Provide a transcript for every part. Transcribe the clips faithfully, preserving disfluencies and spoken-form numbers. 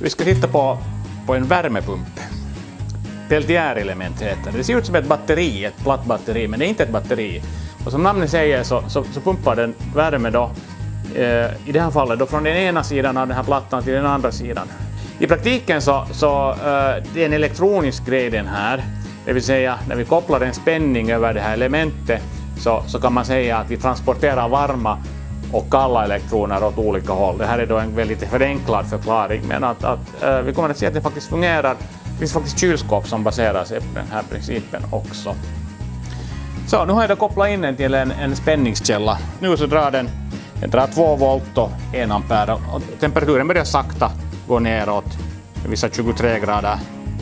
vi ska titta på, på en värmepump. Peltiärelement heter det. Det ser ut som ett batteri, ett platt batteri, men det är inte ett batteri. Och som namnet säger så, så, så pumpar den värme då, eh, i det här fallet då från den ena sidan av den här plattan till den andra sidan. I praktiken så, så eh, det är en elektronisk grej den här. Det vill säga när vi kopplar en spänning över det här elementet så, så kan man säga att vi transporterar varma och kalla elektroner åt olika håll. Det här är då en väldigt förenklad förklaring, men att, att äh, vi kommer att se att det faktiskt fungerar. Det finns faktiskt kylskåp som baserar sig på den här principen också. Så nu har jag då kopplat in den till en, en spänningskälla. Nu så drar den, den drar två volt och en ampere och temperaturen börjar sakta gå neråt. Vissa tjugotre grader.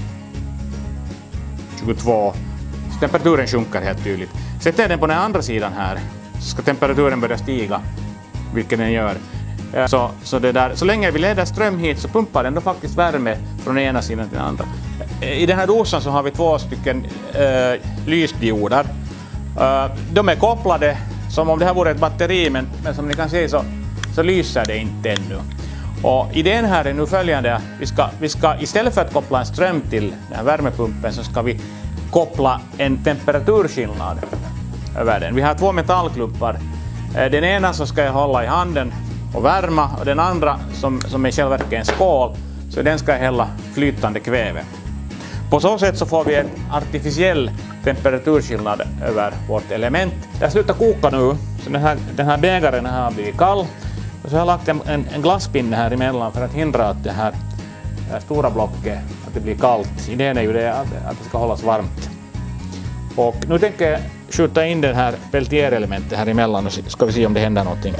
tjugotvå. Så temperaturen sjunker helt tydligt. Sätter jag den på den andra sidan här så ska temperaturen börja stiga, vilket den gör. Så, så, det där, så länge vi leder ström hit så pumpar den då faktiskt värme från den ena sidan till den andra. I den här dosan så har vi två stycken äh, lysdioder. Äh, de är kopplade som om det här vore ett batteri, men, men som ni kan se så, så lyser det inte ännu. Och idén här är nu följande. Vi ska, vi ska, istället för att koppla en ström till den här värmepumpen så ska vi koppla en temperaturskillnad över den. Vi har två metallklumpar. Den ena så ska jag hålla i handen och värma, och den andra som, som är själva en skål, så den ska jag hälla flytande kväve. På så sätt så får vi en artificiell temperaturskillnad över vårt element. Det slutar koka nu, så den här, den här bägaren har blivit kall. Och så har jag lagt en, en, en glasspinne här emellan för att hindra att det här, det här stora blocket att det blir kallt. Idén är ju det att, att det ska hållas varmt. Och nu tänker jag skjuta in den här peltierelementet här emellan och så ska vi se om det händer någonting.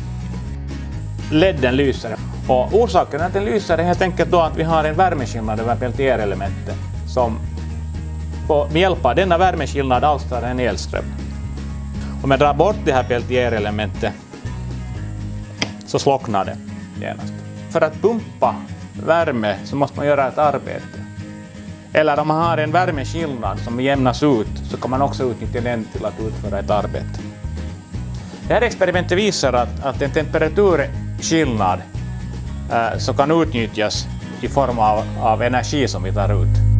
L E D-en lyser. Och orsaken att den lyser är helt enkelt då att vi har en värmeskillnad över peltierelementet som på, med hjälp av denna värmeskillnad alstrar en elström. Om jag drar bort det här peltierelementet så slocknar det genast. För att pumpa värme så måste man göra ett arbete. Eller om man har en värmeskillnad som jämnas ut så kan man också utnyttja den till att utföra ett arbete. Det här experimentet visar att, att en temperaturskillnad eh, så kan utnyttjas i form av, av energi som vi tar ut.